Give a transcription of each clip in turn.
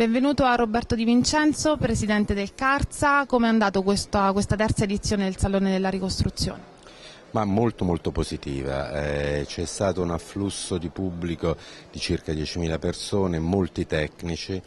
Benvenuto a Roberto Di Vincenzo, presidente del CARSA. Come è andato questa terza edizione del Salone della Ricostruzione? Ma molto positiva, c'è stato un afflusso di pubblico di circa 10.000 persone, molti tecnici,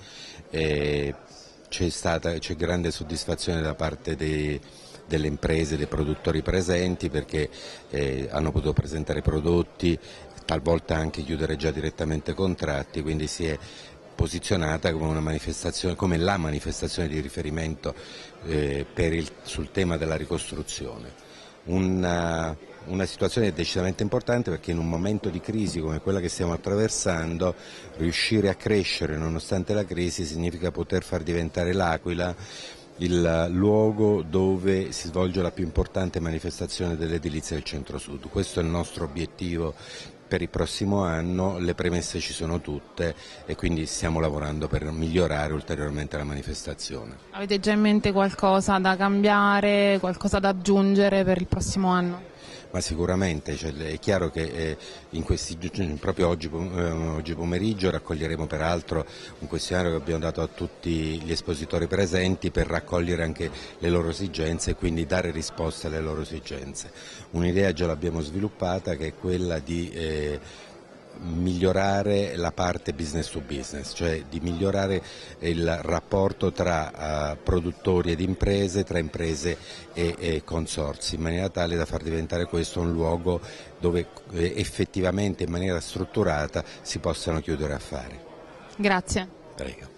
c'è grande soddisfazione da parte delle imprese, dei produttori presenti perché hanno potuto presentare prodotti, talvolta anche chiudere già direttamente contratti, quindi si è posizionata come una manifestazione, come la manifestazione di riferimento sul tema della ricostruzione. Una situazione decisamente importante perché in un momento di crisi come quella che stiamo attraversando riuscire a crescere nonostante la crisi significa poter far diventare l'Aquila il luogo dove si svolge la più importante manifestazione dell'edilizia del centro-sud. Questo è il nostro obiettivo per il prossimo anno, le premesse ci sono tutte e quindi stiamo lavorando per migliorare ulteriormente la manifestazione. Avete già in mente qualcosa da cambiare, qualcosa da aggiungere per il prossimo anno? Ma sicuramente, è chiaro che proprio oggi pomeriggio raccoglieremo peraltro un questionario che abbiamo dato a tutti gli espositori presenti per raccogliere anche le loro esigenze e quindi dare risposte alle loro esigenze. Un'idea già l'abbiamo sviluppata che è quella di migliorare la parte business to business, cioè di migliorare il rapporto tra produttori ed imprese, tra imprese e consorzi, in maniera tale da far diventare questo un luogo dove effettivamente in maniera strutturata si possano chiudere affari. Grazie. Prego.